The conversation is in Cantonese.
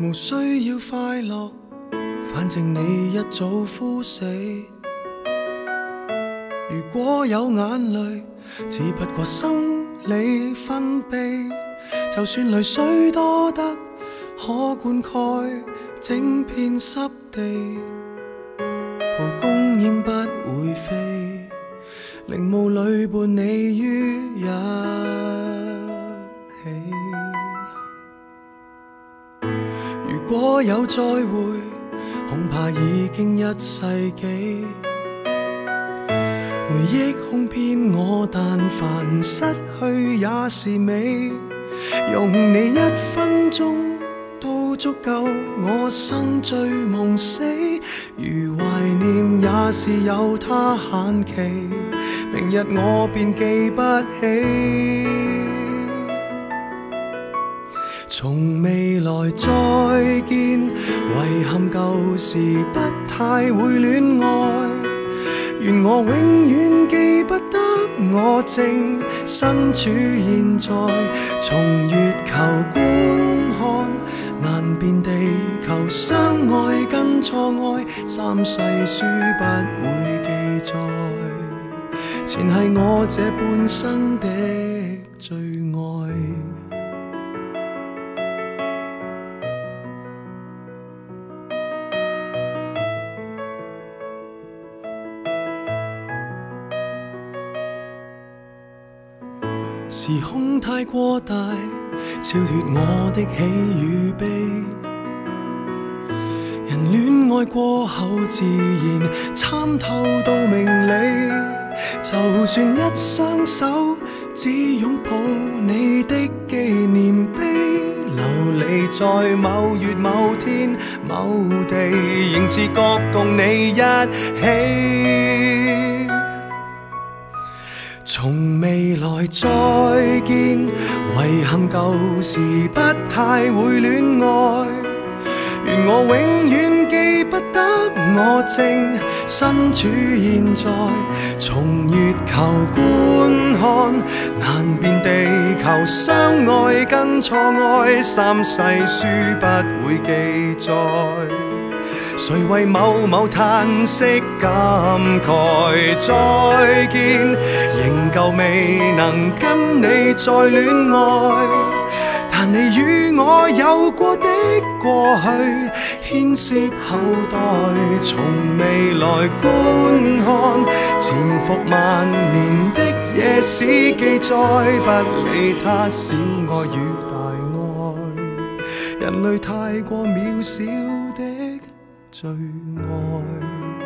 無需要快樂，反正你一早枯死。如果有眼淚，只不過生理分泌，就算淚水多得可灌溉整片濕地，蒲公英不會飛，陵墓裏伴你於一起。如果有再會，恐怕已經一世紀。回憶哄騙我，但凡失去也是美。用你1分鐘都足夠我生醉夢死。如懷念也是有它限期，明日我便記不起。從未來再見，遺憾舊時不太會戀愛。願我永遠記不得我正身處現在。從月球觀看難辨地球相愛跟錯愛，3世書不會記載，前係我這半生的最愛。時空太過大，超脫我的喜與悲。人戀愛過後自然參透到明理，就算一雙手只擁抱你的紀念碑，流離在某月某天某地，仍自覺共你一起。從未來再見，遺憾舊時不太會戀愛。願我永遠記不得我正身處現在。從月球觀看難辨地球相愛跟錯愛，3世書不會記載。誰為某某嘆息感慨再見，仍舊未能跟你再戀愛。但你與我有過的過去牽涉後代，從未來觀看潛伏萬年的野史記載，不理它小愛與大愛，人類太過渺小的最愛。